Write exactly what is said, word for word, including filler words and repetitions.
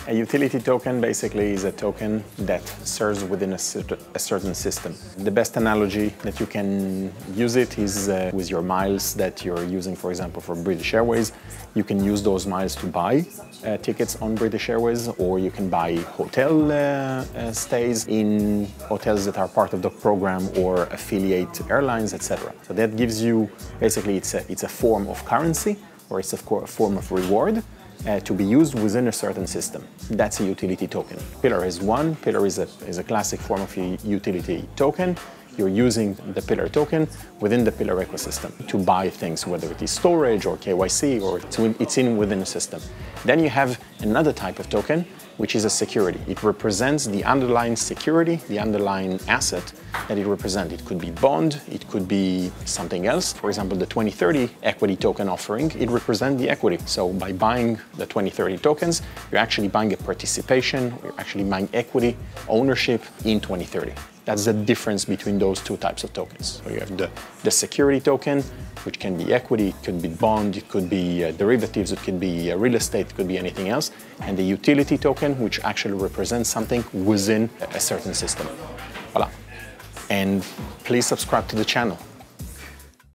A utility token basically is a token that serves within a, a certain system. The best analogy that you can use it is uh, with your miles that you're using, for example, for British Airways. You can use those miles to buy uh, tickets on British Airways, or you can buy hotel uh, uh, stays in hotels that are part of the program or affiliate airlines, et cetera. So that gives you, basically it's a, it's a form of currency, or it's a form of reward uh, to be used within a certain system. That's a utility token. Pillar is one. Pillar is a, is a classic form of a utility token. You're using the Pillar token within the Pillar ecosystem to buy things, whether it is storage or K Y C, or it's in within a system. Then you have another type of token, which is a security. It represents the underlying security, the underlying asset that it represents. It could be bond, it could be something else. For example, the twenty thirty equity token offering, it represents the equity. So by buying the twenty thirty tokens, you're actually buying a participation, you're actually buying equity ownership in twenty thirty. That's the difference between those two types of tokens. So you have the, the security token, which can be equity, it could be bond, it could be uh, derivatives, it could be uh, real estate, it could be anything else. And the utility token, which actually represents something within a certain system. Voila. And please subscribe to the channel.